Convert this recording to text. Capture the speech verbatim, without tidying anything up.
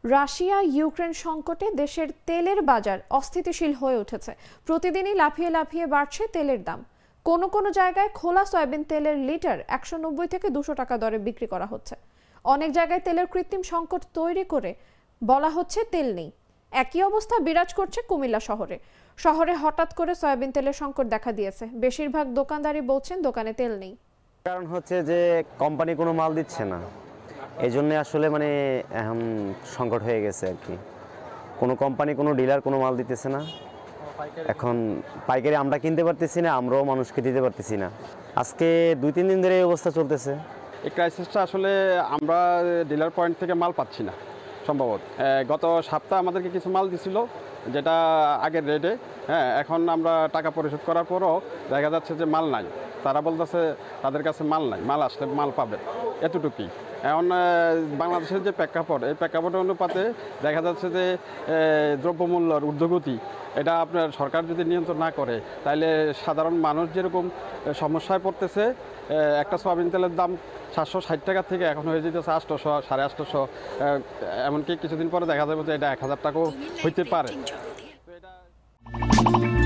Russia Ukraine সংকটে দেশের তেলের বাজার অস্থিতিশীল হয়ে উঠেছে। প্রতিদিনই লাফিয়ে লাফিয়ে বাড়ছে তেলের দাম। কোনো কোনো জায়গায় খোলা সয়াবিন তেলের লিটার একশো নব্বই থেকে দুশো টাকা দরে বিক্রি করা হচ্ছে। অনেক জায়গায় তেলের কৃত্রিম সংকট তৈরি করে বলা হচ্ছে তেল নেই। একই অবস্থা বিরাজ করছে কুমিল্লা শহরে। শহরে হঠাৎ করে সয়াবিন তেলের সংকট দেখা দিয়েছে। বেশিরভাগ দোকানদারই বলছেন দোকানে তেল নেই। কারণ হচ্ছে যে কোম্পানি কোনো মাল দিচ্ছে না, এই জন্য আসলে মানে এখন সংকট হয়ে গেছে আর কি। কোনো কোম্পানি কোনো ডিলার কোনো মাল দিতেছে না, এখন পাইকারি আমরা কিনতে পারতেছি না, আমরাও মানুষকে দিতে পারতেছি না। আজকে দুই তিন দিন ধরে এই অবস্থা চলতেছে। এই ক্রাইসিসটা আসলে আমরা ডিলার পয়েন্ট থেকে মাল পাচ্ছি না সম্ভবত। গত সপ্তাহে আমাদেরকে কিছু মাল দিছিল যেটা আগের রেটে, হ্যাঁ এখন আমরা টাকা পরিশোধ করার পরও দেখা যাচ্ছে যে মাল নাই। তারা বলতেছে তাদের কাছে মাল নাই, মাল আসলে মাল পাবে, এতটুকুই। এখন বাংলাদেশের যে প্রেক্ষাপট, এই প্রেক্ষাপটের অনুপাতে দেখা যাচ্ছে যে দ্রব্যমূল্যর ঊর্ধ্বগতি, এটা আপনার সরকার যদি নিয়ন্ত্রণ না করে তাহলে সাধারণ মানুষ যেরকম সমস্যায় পড়তেছে, একটা সয়াবিন তেলের দাম সাতশো ষাট টাকা থেকে এখন হয়ে যেতেছে আটশোশো, সাড়ে আটশোশো, এমনকি কিছুদিন পরে দেখা যাবে যে এটা এক হাজার টাকাও হইতে পারে।